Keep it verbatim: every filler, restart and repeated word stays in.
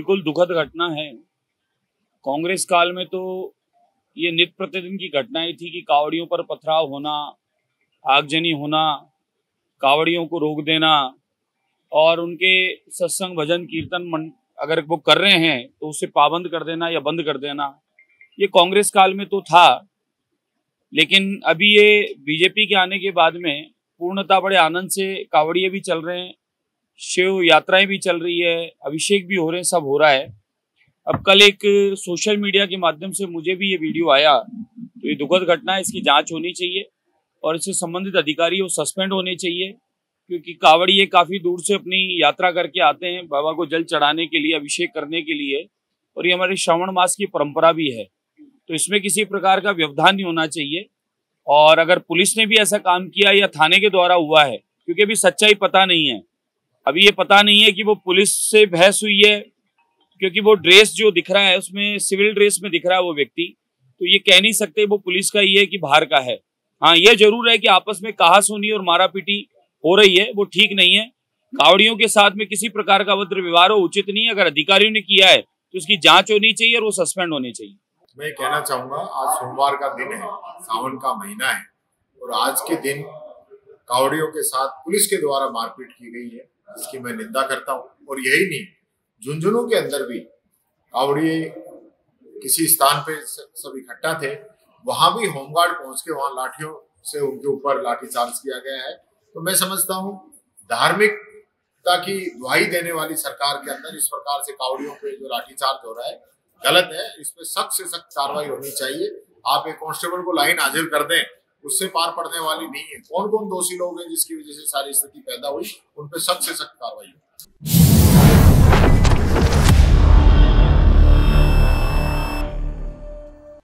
बिल्कुल दुखद घटना है। कांग्रेस काल में तो ये नित्य प्रतिदिन की घटनाएं थी कि कावड़ियों पर पथराव होना, आगजनी होना, कावड़ियों को रोक देना और उनके सत्संग भजन कीर्तन अगर वो कर रहे हैं तो उसे पाबंद कर देना या बंद कर देना, ये कांग्रेस काल में तो था। लेकिन अभी ये बीजेपी के आने के बाद में पूर्णतः बड़े आनंद से कावड़िए भी चल रहे हैं, शिव यात्राएं भी चल रही है, अभिषेक भी हो रहे हैं, सब हो रहा है। अब कल एक सोशल मीडिया के माध्यम से मुझे भी ये वीडियो आया, तो ये दुखद घटना है, इसकी जांच होनी चाहिए और इससे संबंधित अधिकारी वो सस्पेंड होने चाहिए, क्योंकि कावड़िए काफी दूर से अपनी यात्रा करके आते हैं बाबा को जल चढ़ाने के लिए, अभिषेक करने के लिए, और ये हमारे श्रावण मास की परंपरा भी है। तो इसमें किसी प्रकार का व्यवधान नहीं होना चाहिए। और अगर पुलिस ने भी ऐसा काम किया या थाने के द्वारा हुआ है, क्योंकि अभी सच्चाई पता नहीं है, अभी ये पता नहीं है कि वो पुलिस से बहस हुई है, क्योंकि वो ड्रेस जो दिख रहा है उसमें सिविल ड्रेस में दिख रहा है वो व्यक्ति, तो ये कह नहीं सकते वो पुलिस का ही है कि बाहर का है। हाँ, ये जरूर है कि आपस में कहासुनी और मारापीटी हो रही है, वो ठीक नहीं है। कावड़ियों के साथ में किसी प्रकार का अभद्र व्यवहार हो उचित नहीं है। अगर अधिकारियों ने किया है तो उसकी जांच होनी चाहिए और वो सस्पेंड होने चाहिए। मैं कहना चाहूंगा, आज सोमवार का दिन है, सावन का महीना है, और आज के दिन कावड़ियों के साथ पुलिस के द्वारा मारपीट की गई है, इसकी मैं निंदा करता हूं। और यही नहीं, झुंझुनू के अंदर भी कावड़िए किसी स्थान पे सब इकट्ठा थे, वहां भी होमगार्ड पहुंच के वहां लाठियों से उनके ऊपर लाठीचार्ज किया गया है। तो मैं समझता हूं धार्मिकता की दुहाई देने वाली सरकार के अंदर इस प्रकार से कावड़ियों पे जो लाठीचार्ज हो रहा है गलत है। इस पे सख्त से सख्त कार्रवाई होनी चाहिए। आप एक कांस्टेबल को लाइन हाजिर कर दें, उससे पार पड़ने वाली नहीं है। कौन कौन दोषी लोग हैं जिसकी वजह से सारी स्थिति पैदा हुई, उन पे सख्त से सख्त कार्रवाई हो।